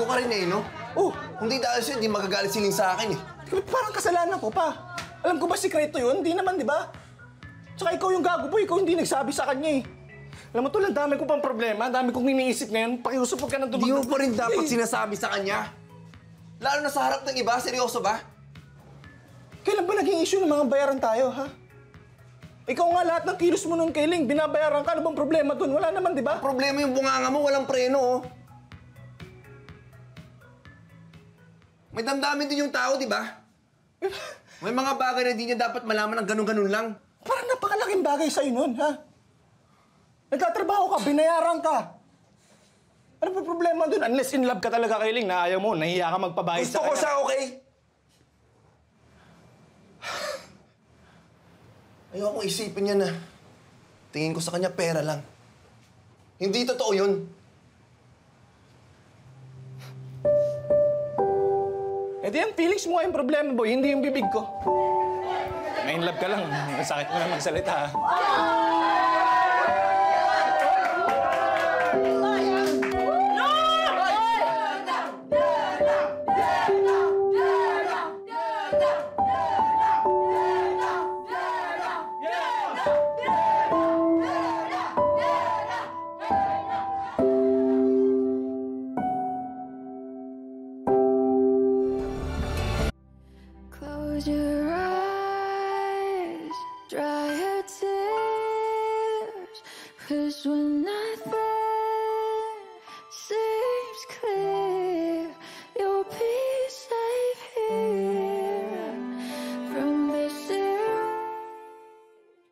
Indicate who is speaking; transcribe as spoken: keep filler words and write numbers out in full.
Speaker 1: Bago ka rin eh, no?
Speaker 2: Oh,
Speaker 1: Kung di dahil siya, di magagalit siling sa akin eh.
Speaker 2: parang kasalanan ko pa. Alam ko ba sikreto yun? Hindi naman, di ba? Tsaka ikaw yung gago, boy. Ikaw hindi nagsabi sa kanya eh. Alam mo tol, ang dami ko pang problema. Ang dami kong iniisip ngayon. Pakiusap ka ng dumag...
Speaker 1: Di mo pa rin dapat sinasabi sa kanya. Lalo na sa harap ng iba, seryoso ba?
Speaker 2: Kailan ba naging issue ng mga bayaran tayo, ha? Ikaw nga lahat ng kilos mo nung kailing, binabayaran ka. Ano bang problema dun? Wala naman, di ba?
Speaker 1: Problema yung bunganga mo, walang preno, oh. May damdamin din yung tao, di ba? May mga bagay na di niya dapat malaman ng ganun-ganun lang.
Speaker 2: Parang napakalaking bagay sa'yo nun, ha? Nagtatrabaho ka, binayaran ka. Ano ba problema dun? Unless in love ka talaga, Kailing, na ayaw mo, nahiya ka magpabayad sa
Speaker 1: Gusto ko
Speaker 2: kanya.
Speaker 1: siya, okay? Ayoko isipin niya na tingin ko sa kanya pera lang. Hindi totoo yun.
Speaker 2: Eh di ang feelings mo nga yung problema, boy, hindi yung bibig ko. May in love ka lang, sakit mo na magsalita, ha?
Speaker 3: Close your eyes, dry your tears, 'cause we're not there.